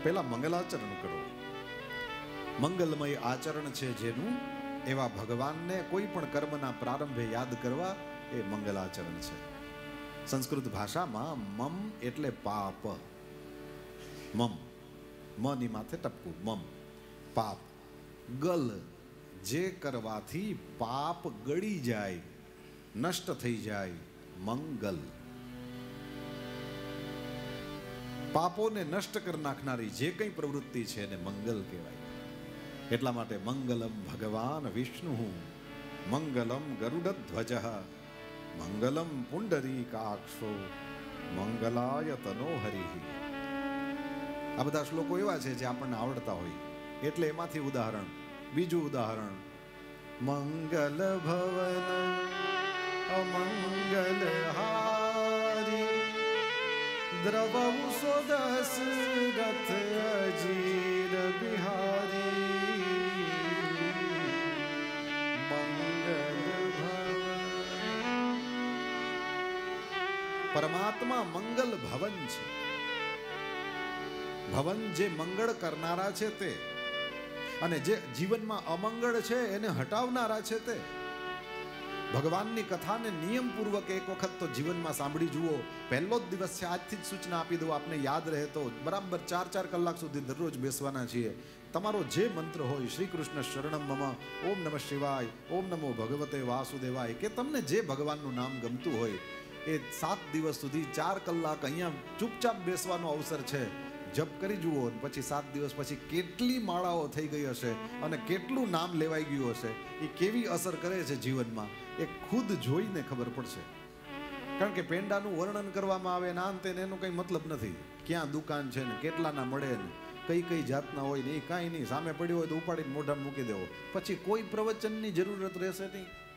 પહેલા મંગલાચરણ કરો. મંગલમય આચરણ છે જેનું, એવા ભગવાનને કોઈ પણ કર્મના પ્રારંભે યાદ કરવા એ મંગલાચરણ છે. સંસ્કૃત ભાષામાં મમ એટલે પાપ. મમ, મની માથે ટપકું, મમ પાપ. ગલ, જે કરવાથી પાપ ગળી જાય, નષ્ટ થઈ જાય, મંગલ. પાપોને નષ્ટ કરી નાખનારી જે કંઈ પ્રવૃત્તિ છે એને મંગલ કહેવાય. એટલા માટે મંગલમ ભગવાન વિષ્ણુ, મંગલમ ગરુડધ્વજ, મંગલમ પુંડરીકાક્ષો, મંગલાય તનોહરિ. આ બધા શ્લોકો એવા છે જે આપણને આવડતા હોય એટલે એમાંથી ઉદાહરણ. બીજું ઉદાહરણ, મંગલ ભવન અમંગલ હારી, દ્રવૌ સોદસ રથ અજીર બિહારી, મંગલ ભવન. પરમાત્મા મંગલ ભવન છે. ભવન જે મંગળ કરનારા છે તે, અને જે જીવનમાં અમંગળ છે એને હટાવનારા છે તે. ભગવાનની કથાને નિયમપૂર્વક એક વખત તો જીવનમાં સાંભળી જુઓ. પહેલો જ દિવસ છે, આજથી જ સૂચના આપી દો, આપને યાદ રહે તો. બરાબર 4-4 કલાક સુધી દરરોજ બેસવાના છીએ. તમારો જે મંત્ર હોય, શ્રી કૃષ્ણ શરણમ મમ, ઓમ નમઃ શિવાય, ઓમ નમો ભગવતે વાસુદેવાય, કે તમને જે ભગવાનનું નામ ગમતું હોય એ 7 દિવસ સુધી 4 કલાક અહીંયા ચૂપચાપ બેસવાનો અવસર છે. જપ કરી જુઓ. પછી 7 દિવસ પછી કેટલી માળાઓ થઈ ગઈ હશે અને કેટલું નામ લેવાઈ ગયું હશે, એ કેવી અસર કરે છે જીવનમાં એ ખુદ જોઈને ખબર પડશે. કારણ કે પેંડાનું વર્ણન કરવામાં આવે ના અંતે એનો કંઈ મતલબ નથી. ક્યાં દુકાન છે ને કેટલાના મળે ને કઈ કઈ જાતના હોય ને એ કાંઈ નહીં. સામે પડ્યો હોય તો ઉપાડીને મોઢામાં મૂકી દેવો. પછી કોઈ પ્રવચનની જરૂરત રહેશે નહીં.